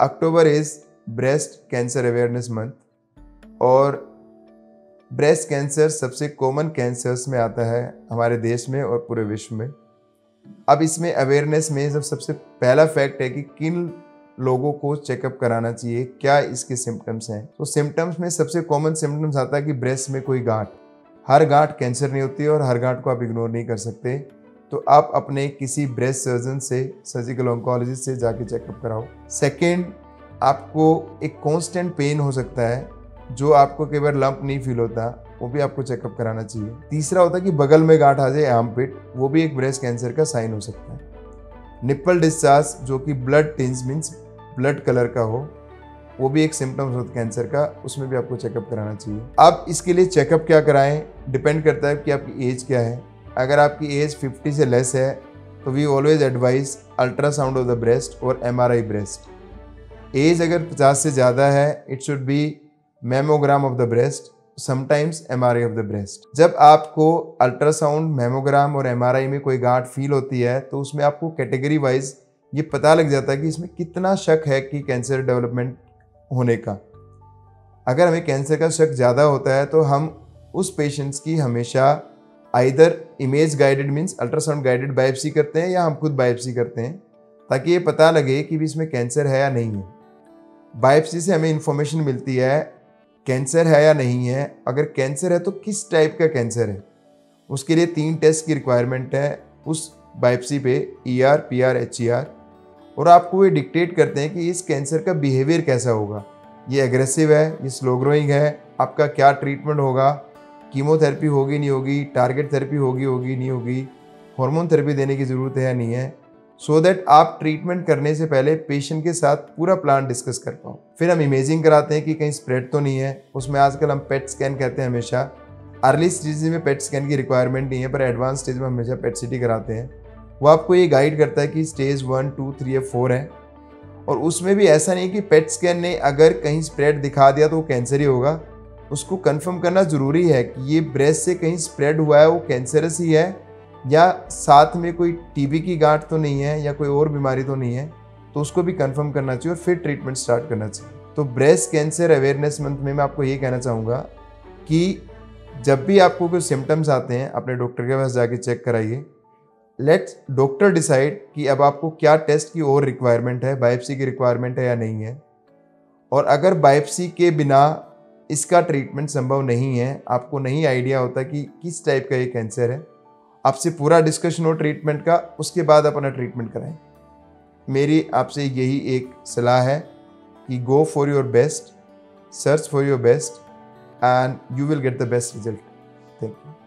October is breast cancer awareness month और breast cancer सबसे common cancers में आता है हमारे देश में और पूरे विश्व में। अब इसमें अवेयरनेस में सबसे पहला फैक्ट है कि किन लोगों को चेकअप कराना चाहिए, क्या इसके सिम्टम्स हैं। तो सिम्टम्स में सबसे कॉमन सिम्टम्स आता है कि ब्रेस्ट में कोई गांठ। हर गांठ कैंसर नहीं होती और हर गांठ को आप इग्नोर नहीं कर सकते, तो आप अपने किसी ब्रेस्ट सर्जन से, सर्जिकल ऑन्कोलॉजिस्ट से जाके चेकअप कराओ। सेकेंड, आपको एक कॉन्स्टेंट पेन हो सकता है जो आपको कई बार लंप नहीं फील होता, वो भी आपको चेकअप कराना चाहिए। तीसरा होता है कि बगल में गांठ आ जाए, आर्मपिट, वो भी एक ब्रेस्ट कैंसर का साइन हो सकता है। निप्पल डिस्चार्ज जो कि blood tinge means blood colour का हो, वो भी एक सिम्टम्स होता है कैंसर का, उसमें भी आपको चेकअप कराना चाहिए। अब इसके लिए चेकअप क्या कराएं डिपेंड करता है कि आपकी एज क्या है। अगर आपकी एज 50 से लेस है तो we always advise ultrasound of the breast और MRI ब्रेस्ट। एज अगर 50 से ज़्यादा है it should be mammogram of the breast, sometimes MRI of the breast. जब आपको अल्ट्रासाउंड, मैमोग्राम और MRI में कोई गांठ फील होती है तो उसमें आपको कैटेगरी वाइज ये पता लग जाता है कि इसमें कितना शक है कि कैंसर डेवलपमेंट होने का। अगर हमें कैंसर का शक ज़्यादा होता है तो हम उस पेशेंट्स की हमेशा either image guided means ultrasound guided biopsy करते हैं या हम खुद बायोप्सी करते हैं, ताकि ये पता लगे कि इसमें कैंसर है या नहीं है। बायोप्सी से हमें इंफॉर्मेशन मिलती है कैंसर है या नहीं है, अगर कैंसर है तो किस टाइप का कैंसर है। उसके लिए 3 टेस्ट की रिक्वायरमेंट है उस बायोप्सी पे, ER, PR, HER, और आपको ये डिक्टेट करते हैं कि इस कैंसर का बिहेवियर कैसा होगा। ये एग्रेसिव है, ये स्लो ग्रोइंग है, आपका क्या ट्रीटमेंट होगा, कीमोथेरेपी होगी नहीं होगी, टारगेट थेरेपी होगी नहीं होगी, हार्मोन थेरेपी देने की ज़रूरत है या नहीं है, सो दैट आप ट्रीटमेंट करने से पहले पेशेंट के साथ पूरा प्लान डिस्कस कर पाओ। फिर हम इमेजिंग कराते हैं कि कहीं स्प्रेड तो नहीं है। उसमें आजकल हम पेट स्कैन कहते हैं हमेशा। अर्ली स्टेज में पेट स्कैन की रिक्वायरमेंट नहीं है, पर एडवांस स्टेज में हमेशा पेट CT कराते हैं। वो आपको ये गाइड करता है कि स्टेज 1, 2, 3 या 4 है, और उसमें भी ऐसा नहीं कि पेट स्कैन ने अगर कहीं स्प्रेड दिखा दिया तो वो कैंसर ही होगा। उसको कंफर्म करना ज़रूरी है कि ये ब्रेस्ट से कहीं स्प्रेड हुआ है, वो कैंसरस ही है, या साथ में कोई TB की गांठ तो नहीं है या कोई और बीमारी तो नहीं है, तो उसको भी कंफर्म करना चाहिए और फिर ट्रीटमेंट स्टार्ट करना चाहिए। तो ब्रेस्ट कैंसर अवेयरनेस मंथ में मैं आपको ये कहना चाहूँगा कि जब भी आपको कोई सिम्टम्स आते हैं अपने डॉक्टर के पास जाके चेक कराइए। लेट्स डॉक्टर डिसाइड कि अब आपको क्या टेस्ट की और रिक्वायरमेंट है, बायोप्सी की रिक्वायरमेंट है या नहीं है। और अगर बायोप्सी के बिना इसका ट्रीटमेंट संभव नहीं है, आपको नहीं आइडिया होता कि किस टाइप का ये कैंसर है, आपसे पूरा डिस्कशन हो ट्रीटमेंट का, उसके बाद अपना ट्रीटमेंट कराएं। मेरी आपसे यही एक सलाह है कि go for your best, search for your best and you will get the best result. Thank you.